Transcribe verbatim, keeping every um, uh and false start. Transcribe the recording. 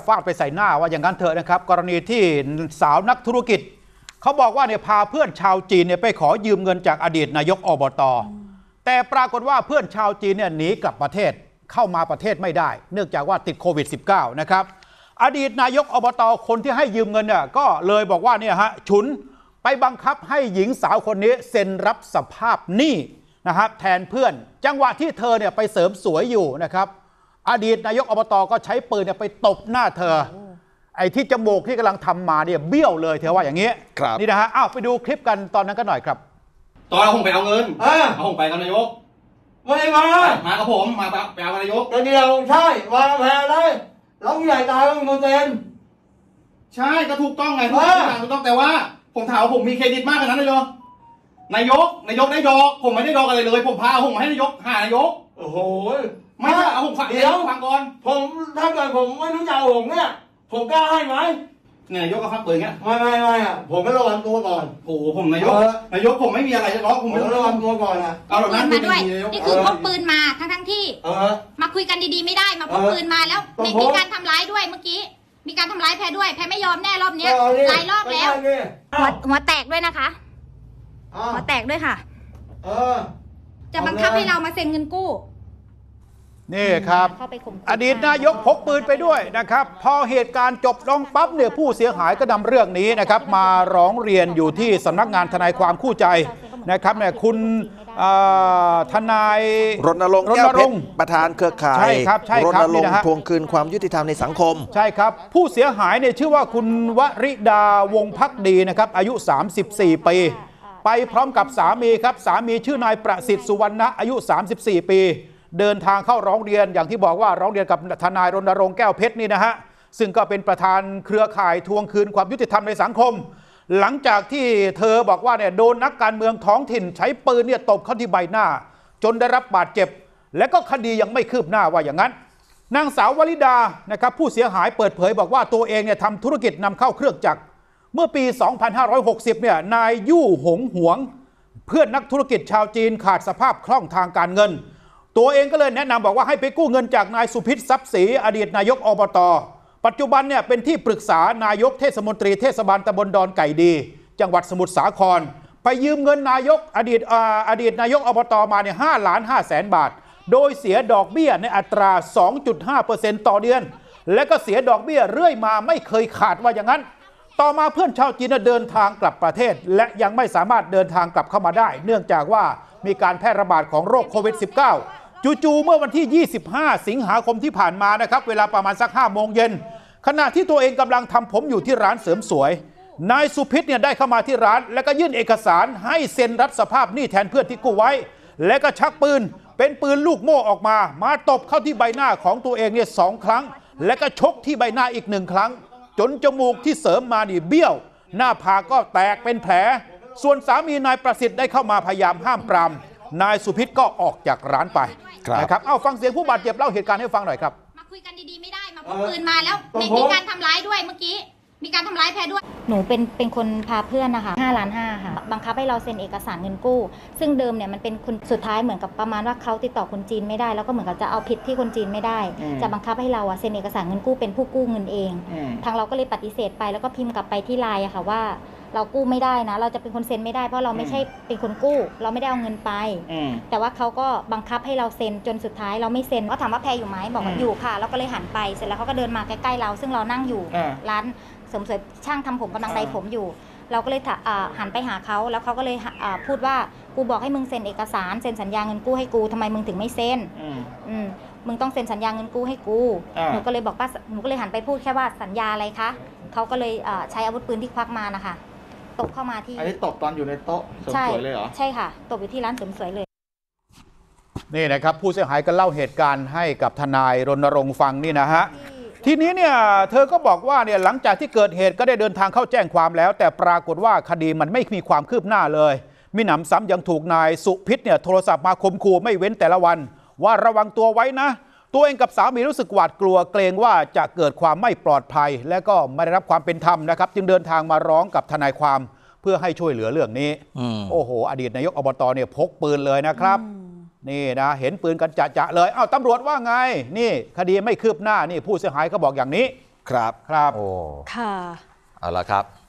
ฟาดไปใส่หน้าว่าอย่างนั้นเถอะนะครับกรณีที่สาวนักธุรกิจเขาบอกว่าเนี่ยพาเพื่อนชาวจีนเนี่ยไปขอยืมเงินจากอดีตนายกอบต.แต่ปรากฏว่าเพื่อนชาวจีนเนี่ยหนีกลับประเทศเข้ามาประเทศไม่ได้เนื่องจากว่าติดโควิด สิบเก้า นะครับอดีตนายกอบต.คนที่ให้ยืมเงินเนี่ยก็เลยบอกว่าเนี่ยฮะฉุนไปบังคับให้หญิงสาวคนนี้เซ็นรับสภาพหนี้นะครับแทนเพื่อนจังหวะที่เธอเนี่ยไปเสริมสวยอยู่นะครับอดีตนายกอบต.ก็ใช้ปืนเนี่ยไปตบหน้าเธอไอ้ที่จมูกที่กำลังทำมาเนี่ยเบี้ยวเลยเธอว่าอย่างนี้นี่นะฮะอ้าวไปดูคลิปกันตอนนั้นกันหน่อยครับตอนเราผมไปเอาเงินเอาผมไปกับนายกไม่มามากับผมมาไปเอานายกแต่เดียวใช่วางแผนเลยเราใหญ่ตายต้องมีคนเซ็นใช่ก็ถูกต้องไงถูกต้องถูกต้องแต่ว่าผมถามว่าผมมีเครดิตมากขนาดนั้นเลยนายกนายกได้ดอกผมไม่ได้ดอกอะไรเลยผมพาผมมาให้นายกหานายกโอ้โหไม่เอาผมฟังเดี๋ยวฟังก่อนผมถ้าเกิดผมไม่รู้จักผมเนี่ยผมกล้าให้ไหมนายกก็ฟังปืนเงี้ยไม่ไม่ไม่อ่ะผมไม่ระวังตัวก่อนโอ้โหผมนายกนายกผมไม่มีอะไรจะร้องผมไม่ระวังตัวก่อนนะเอาแบบนั้นมาด้วยนี่คือพกปืนมาทั้งทั้งที่มาคุยกันดีๆไม่ได้มาพกปืนมาแล้วมีการทำร้ายด้วยเมื่อกี้มีการทำร้ายแพรด้วยแพรไม่ยอมแน่รอบนี้หลายรอบแล้วหัวหัวแตกด้วยนะคะหัวแตกด้วยค่ะจะบังคับให้เรามาเซ็นเงินกู้นี่ครับอดีตนายกพกปืนไปด้วยนะครับพอเหตุการณ์จบลงปั๊บเนี่ยผู้เสียหายก็นำเรื่องนี้นะครับมาร้องเรียนอยู่ที่สำนักงานทนายความคู่ใจนะครับเนี่ยคุณทนายรณรงค์แก้วเพชรประธานเครือข่ายใช่ครับใช่ครับรณรงค์ทวงคืนความยุติธรรมในสังคมใช่ครับผู้เสียหายเนี่ยชื่อว่าคุณวริดาวงภักดีนะครับอายุสามสิบสี่ปีไปพร้อมกับสามีครับสามีชื่อนายประสิทธิ์สุวรรณะอายุสามสิบสี่ปีเดินทางเข้าร้องเรียนอย่างที่บอกว่าร้องเรียนกับทนายรณรงค์แก้วเพชรนี่นะฮะซึ่งก็เป็นประธานเครือข่ายทวงคืนความยุติธรรมในสังคมหลังจากที่เธอบอกว่าเนี่ยโดนนักการเมืองท้องถิ่นใช้ปืนเนี่ยตบเข้าที่ใบหน้าจนได้รับบาดเจ็บและก็คดียังไม่คืบหน้าว่าอย่างนั้นนางสาววริดานะครับผู้เสียหายเปิดเผยบอกว่าตัวเองเนี่ยทำธุรกิจนำเข้าเครื่องจักรเมื่อปีสองพันห้าร้อยหกสิบเนี่ยนายยู่หงหวงเพื่อนนักธุรกิจชาวจีนขาดสภาพคล่องทางการเงินตัวเองก็เลยแนะนำบอกว่าให้ไปกู้เงินจากนายสุพิษทรัพย์ศรีอดีตนายกอบต.ปัจจุบันเนี่ยเป็นที่ปรึกษานายกเทศมนตรีเทศบาลตำบลดอนไก่ดีจังหวัดสมุทรสาครไปยืมเงินนายกอดีตอดีตนายกอบต.มาเนี่ยห้าล้านห้าแสนบาทโดยเสียดอกเบี้ยในอัตรา สองจุดห้าเปอร์เซ็นต์ ต่อเดือนและก็เสียดอกเบี้ยเรื่อยมาไม่เคยขาดว่าอย่างนั้นต่อมาเพื่อนชาวจีนเดินทางกลับประเทศและยังไม่สามารถเดินทางกลับเข้ามาได้เนื่องจากว่ามีการแพร่ระบาดของโรคโควิด สิบเก้าจู่ๆเมื่อวันที่ยี่สิบห้าสิงหาคมที่ผ่านมานะครับเวลาประมาณสักห้าโมงเย็นขณะที่ตัวเองกำลังทำผมอยู่ที่ร้านเสริมสวยนายสุพิษเนี่ยได้เข้ามาที่ร้านแล้วก็ยื่นเอกสารให้เซ็นรับสภาพหนี้แทนเพื่อนที่กู้ไว้และก็ชักปืนเป็นปืนลูกโม่ออกมามาตบเข้าที่ใบหน้าของตัวเองเนี่ยสองครั้งและก็ชกที่ใบหน้าอีกหนึ่งครั้งจนจมูกที่เสริมมานี่เบี้ยวหน้าผากก็แตกเป็นแผลส่วนสามีนายประสิทธิ์ได้เข้ามาพยายามห้ามปรามนายสุพิษก็ออกจากร้านไปนะครับเอาฟังเสียงผู้บาดเจ็บเล่าเหตุการณ์ให้ฟังหน่อยครับมาคุยกันดีๆไม่ได้มาพกปืนมาแล้วมีการทำร้ายด้วยเมื่อกี้มีการทำร้ายแพรด้วยหนูเป็นเป็นคนพาเพื่อนนะคะห้าล้านห้าค่ะบังคับให้เราเซ็นเอกสารเงินกู้ซึ่งเดิมเนี่ยมันเป็นคนสุดท้ายเหมือนกับประมาณว่าเขาติดต่อคนจีนไม่ได้แล้วก็เหมือนกับจะเอาผิดที่คนจีนไม่ได้จะบังคับให้เราเซ็นเอกสารเงินกู้เป็นผู้กู้เงินเองทางเราก็เลยปฏิเสธไปแล้วก็พิมพ์กลับไปที่ไลน์อะค่ะว่าเรากู้ไม่ได้นะเราจะเป็นคนเซ็นไม่ได้เพราะเราไม่ใช่เป็นคนกู้เราไม่ได้เอาเงินไปแต่ว่าเขาก็บังคับให้เราเซ็นจนสุดท้ายเราไม่เซ็นก็ถามว่าแพรอยู่ไหมบอกว่าอยู่ค่ะเราก็เลยหันไปเสร็จแล้วเขาก็เดินมาใกล้ๆเราซึ่งเรานั่งอยู่ร้านเสริมสวยช่างทำผมกำลังไดผมอยู่เราก็เลยหันไปหาเขาแล้วเขาก็เลยพูดว่ากูบอกให้มึงเซ็นเอกสารเซ็นสัญญาเงินกู้ให้กูทำไมมึงถึงไม่เซ็นมึงต้องเซ็นสัญญาเงินกู้ให้กูหนูก็เลยบอกว่าหนูก็เลยหันไปพูดแค่ว่าสัญญาอะไรคะเขาก็เลยใช้อาวุธปืนที่ควักมานะคะตบเข้ามาที่อันนี้ตบตอนอยู่ในโต๊ะเสริมสวยเลยเหรอใช่ค่ะตบอยู่ที่ร้านเสริมสวยเลยนี่นะครับผู้เสียหายก็เล่าเหตุการณ์ให้กับทนายรณรงค์ฟังนี่นะฮะทีนี้เนี่ยเธอก็บอกว่าเนี่ยหลังจากที่เกิดเหตุก็ได้เดินทางเข้าแจ้งความแล้วแต่ปรากฏว่าคดีมันไม่มีความคืบหน้าเลยมิหนำซ้ำยังถูกนายสุพิษเนี่ยโทรศัพท์มาข่มขู่ไม่เว้นแต่ละวันว่าระวังตัวไว้นะตัวเองกับสามีรู้สึกหวาดกลัวเกรงว่าจะเกิดความไม่ปลอดภัยและก็ไม่ได้รับความเป็นธรรมนะครับจึงเดินทางมาร้องกับทนายความเพื่อให้ช่วยเหลือเรื่องนี้โอ้โหอดีตนายกอบตเนี่ยพกปืนเลยนะครับนี่นะเห็นปืนกันจะๆเลยอ้าวตำรวจว่าไงนี่คดีไม่คืบหน้านี่ผู้เสียหายเขาบอกอย่างนี้ครับครับโอ้ค่ะเอาละครับ